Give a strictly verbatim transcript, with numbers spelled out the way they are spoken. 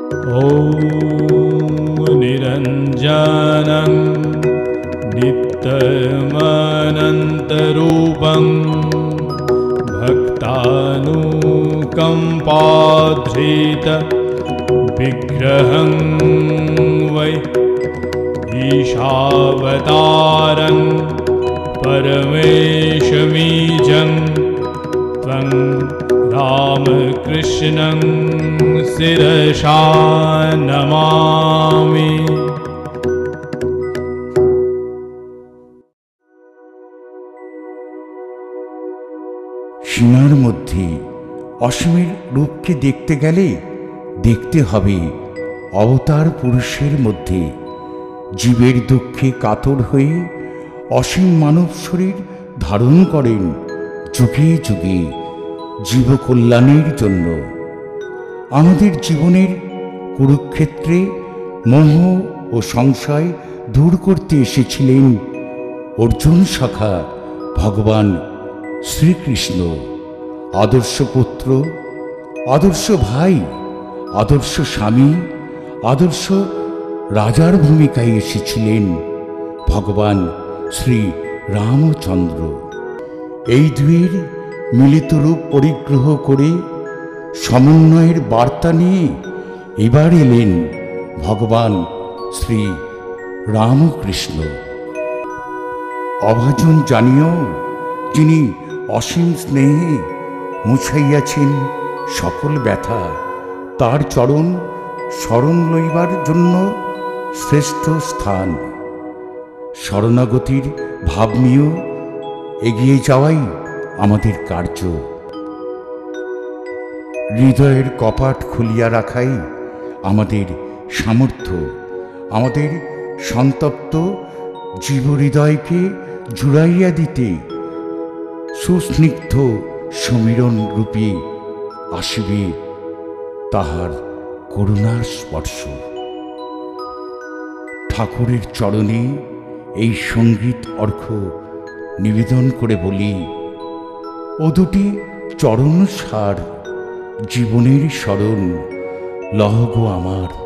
ॐ निरञ्जनं नित्यमनन्तरूपं भक्तानुकम्पाधृत विग्रहं वै ईशावतारं परमेशमीजं त्वं रामकृष्णं शिरसा नमामि। সীমার মধ্যে অসীমের রূপকে দেখতে গেলে দেখতে হবে অবতার পুরুষের মধ্যে জীবের দুঃখে কাতর হয়ে অসীম মানব শরীর ধারণ করেন যুগে যুগে জীবকল্যাণের জন্য। আমাদের জীবনের কুরুক্ষেত্রে মোহ ও সংশয় দূর করতে এসেছিলেন অর্জুন সখা ভগবান শ্রীকৃষ্ণ। আদর্শ পুত্র, আদর্শ ভাই, আদর্শ স্বামী, আদর্শ রাজার ভূমিকায় এসেছিলেন ভগবান শ্রী রামচন্দ্র। এই দুয়ের মিলিত রূপ পরিগ্রহ করে সমন্বয়ের বার্তা নিয়ে এবার এলেন ভগবান শ্রী রামকৃষ্ণ। অভাজন জানিও যিনি অসীম স্নেহে মুছাইয়াছেন সকল ব্যথা, তার চরণ শরণ লইবার জন্য শ্রেষ্ঠ স্থান। শরণাগতির ভাব নিয়েও এগিয়ে যাওয়াই আমাদের কার্য। হৃদয়ের কপাট খুলিয়া রাখাই আমাদের সামর্থ্য। আমাদের সন্তপ্ত জীবহৃদয়কে জুড়াইয়া দিতে সুস্নিগ্ধ সমীরণ রূপে আসিবে তাহার করুণার স্পর্শ। ঠাকুরের চরণে এই সঙ্গীত অর্ঘ্য নিবেদন করে বলি, ও দুটি চরণ সার জীবনের স্মরণ লহ গো আমার।